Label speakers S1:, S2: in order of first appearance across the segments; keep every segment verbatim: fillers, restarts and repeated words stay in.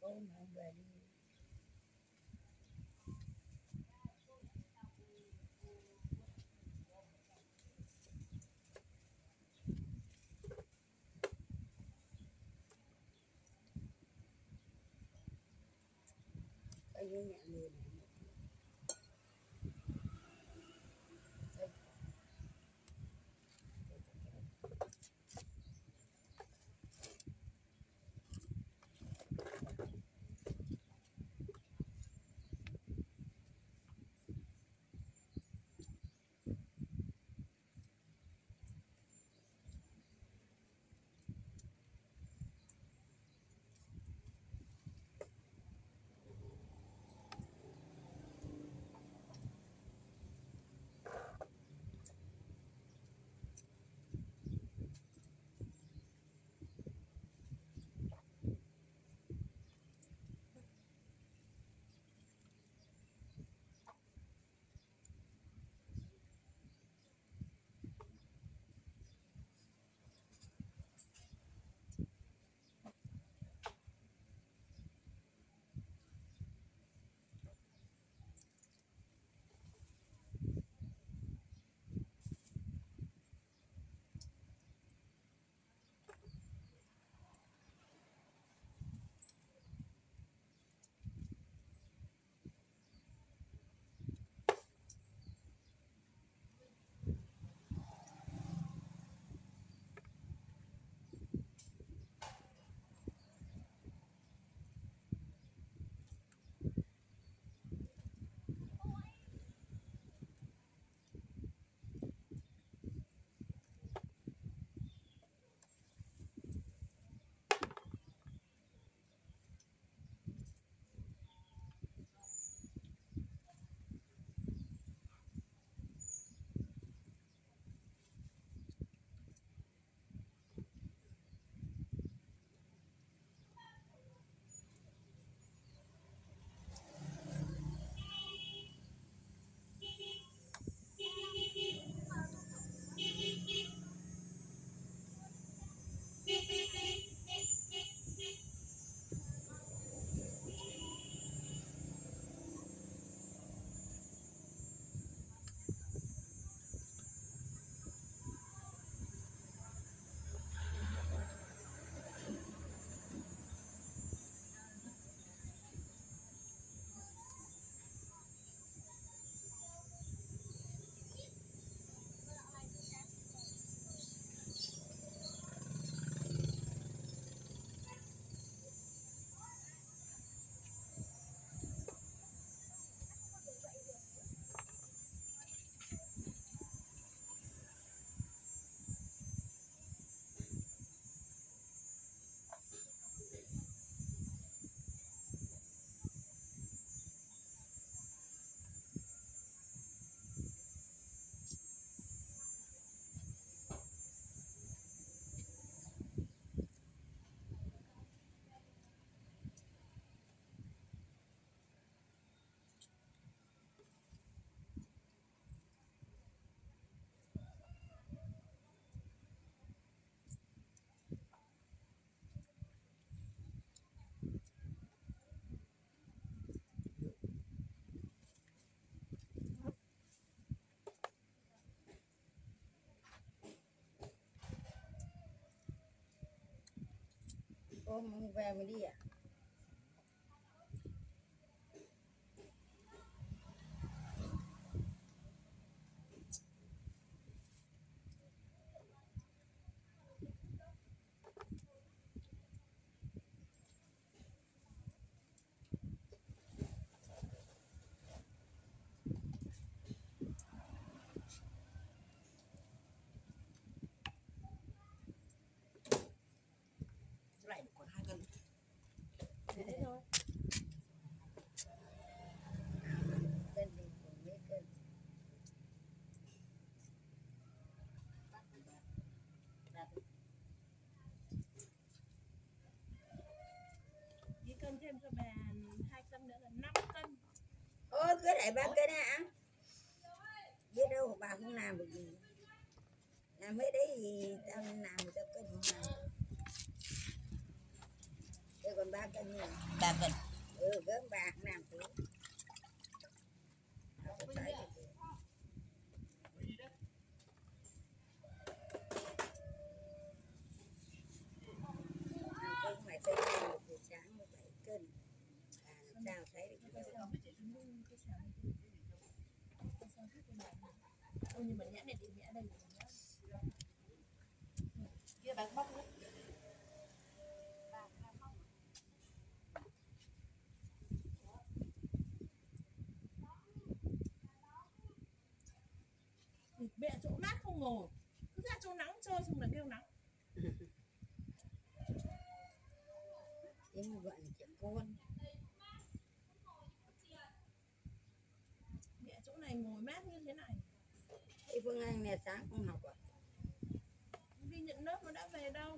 S1: cô mà về đi. Ở dưới nhà người này. Cô mà về mới đi à?
S2: Lại còn hai cân.
S1: Thế thôi. Cân thì cũng mấy cân.
S3: Đi cân thêm cho bà hai cân nữa là năm cân.
S1: Ôi cứ để ba cân hả? Biết đâu bà không làm được gì. Làm mấy đấy thì tao làm người ta cân không làm. Thế còn ba cân nhiều.
S2: Ba cân.
S1: Ừ, gớm ba năm thứ. Cân mày tới đây một buổi sáng một bảy cân. À, làm sao thấy được
S3: Cái
S1: nhiều.
S3: sao biết chị luôn cái sao biết cái sao biết cái này. Ôi nhưng mà nhã này thì nhã đây là nhã.
S2: Kia bán bóc nữa.
S3: Mẹ chỗ mát không ngồi, cứ ra chỗ nắng chơi xong là kêu nắng.
S1: Thế mà gọi là trẻ con.
S3: Mẹ chỗ này ngồi mát như thế này.
S1: Thế Phương Anh này sáng không học à?
S3: Đi nhận lớp nó đã về đâu.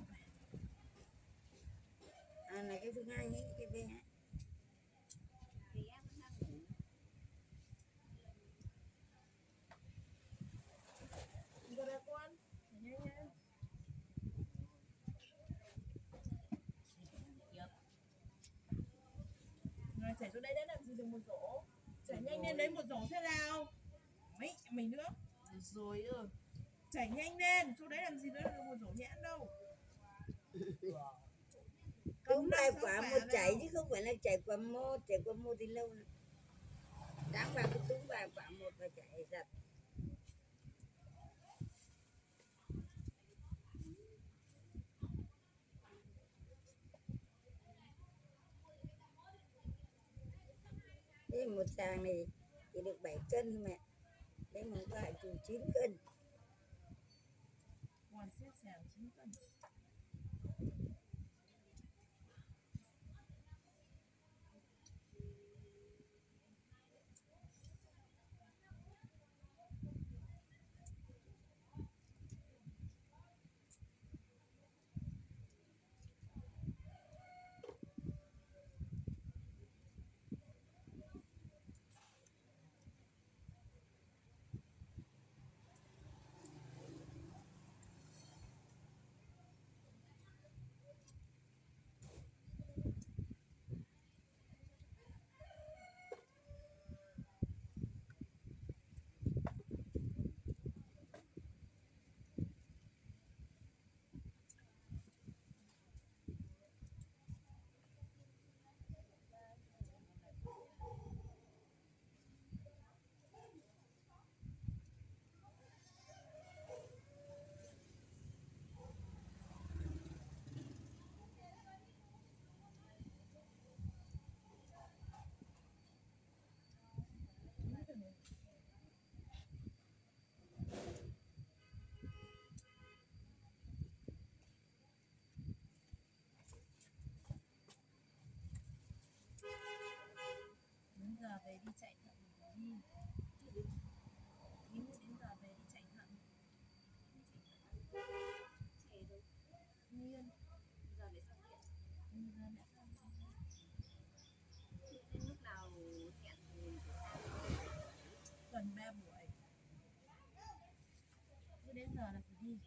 S1: À này cái Phương Anh ấy, cái bé.
S3: Rồi đây con, nhanh nhanh. Rồi chảy chỗ đây đã làm gì được một rổ. Chảy nhanh lên lấy một rổ thế nào. Mấy mình nữa.
S2: Rồi ơ.
S3: Chảy nhanh lên, chỗ đấy làm gì nữa được một rổ nhãn đâu.
S1: Không phải quả một chảy chứ không phải là chảy quả một, chảy quả một thì lâu nữa. Đáng vào cái túi vài quả một và chảy giật. Thế một sàng này chỉ được bảy cân mẹ. Thế mà gọi chừng chín cân.
S3: Còn xếp sàng chín cân. Giờ về đi chạy thận đi. Đến giờ về đi chạy thận. Chạy được. Nguyên. Giờ để xong điện. Ừ, giờ đã xong. Đến lúc nào hẹn thì tuần ba buổi. Cứ đến giờ là phải đi.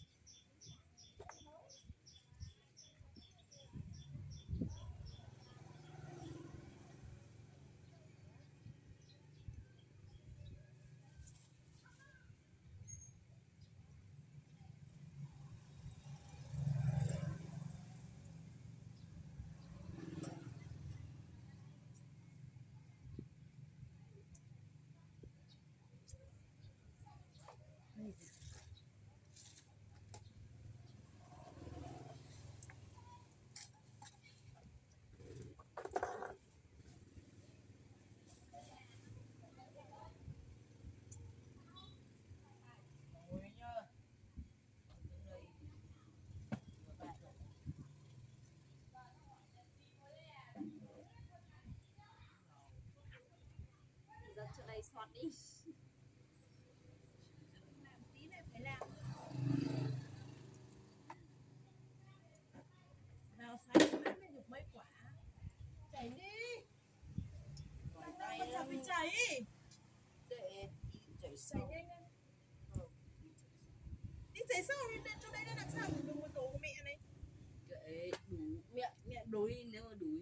S3: Chỗ đây xót đi. Làm tí này phải làm. Nào sáng mới được mấy quả. Chảy đi. Làm sao mà chả phải chảy.
S2: Để chảy
S3: Chảy
S2: sâu.
S3: nhanh lên. Đi chảy sâu đi lên chỗ đây nó làm sao được một tổ của mẹ này.
S2: Kệ đủ mẹ mẹ đối nếu mà đủ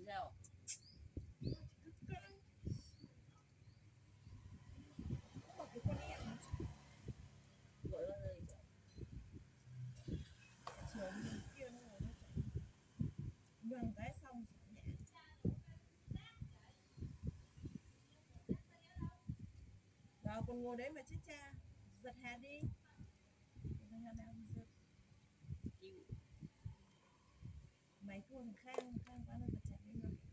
S3: còn ngồi đấy mà chết cha. Giật hạt đi. Thằng nào nào giật.
S1: Chịu.
S3: Mày thua thằng Khang, Khang quá nó giật chặt đi rồi.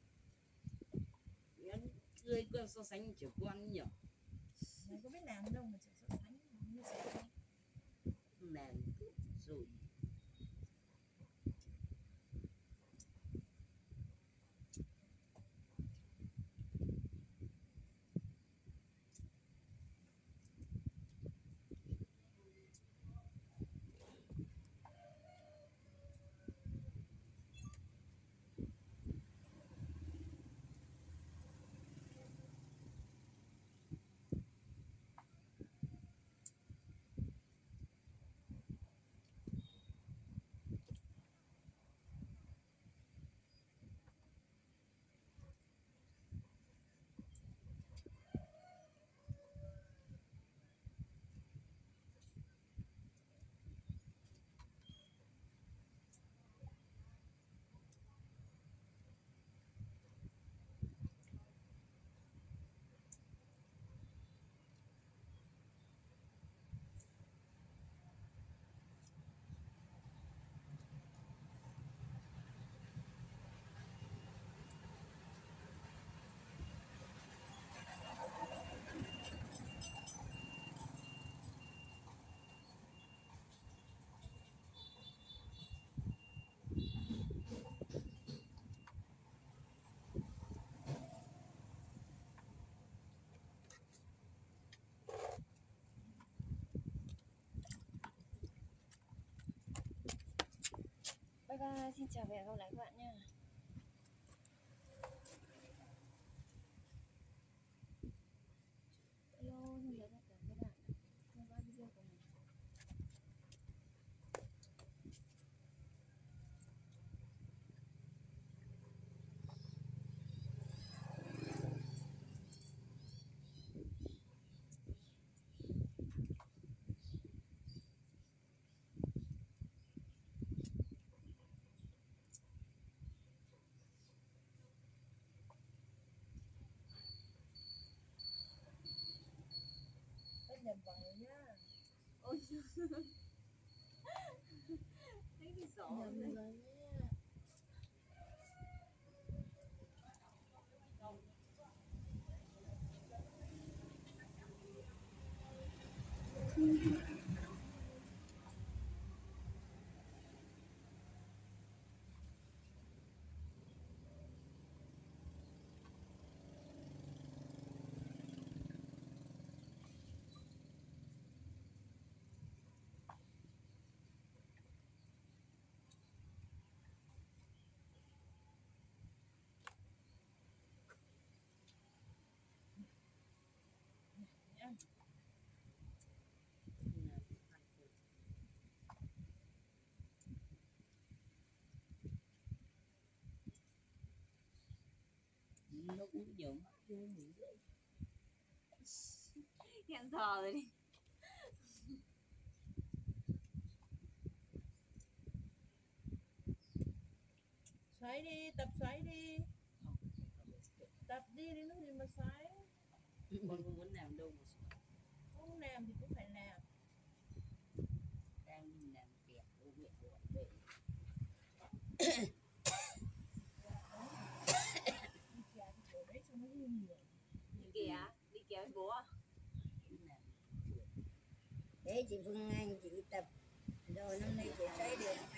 S1: Nó cười con so sánh chỉ con nhỉ.
S3: Mày có biết làm đâu mà chả so sánh như thế.
S1: Làm rồi.
S4: Bye bye, xin chào và hẹn gặp lại các bạn nha. Hello, xin chào tất cả các bạn đã theo dõi video của mình.
S3: Nhầm vào rồi nhá.
S4: Ôi thấy cái sổ
S3: Nhầm
S4: đấy.
S3: rồi nhá.
S1: Nó cũng nhiều mắt vô mũi rưỡi.
S4: Hẹn giờ rồi đi.
S3: Xoáy đi, tập xoáy đi. Tập đi đến lúc gì mà xoáy.
S1: Con không muốn làm đâu mà xoáy.
S3: Không làm thì cũng phải làm.
S1: Đang đi làm kẹt ô nguyện của về.
S3: Đi kéo cái chỗ đấy cho nó vui nhiều.
S4: Đi kìa, đi kéo với bố à?
S1: Thế chị Phương Anh chị tập rồi năm nay chị xoáy được.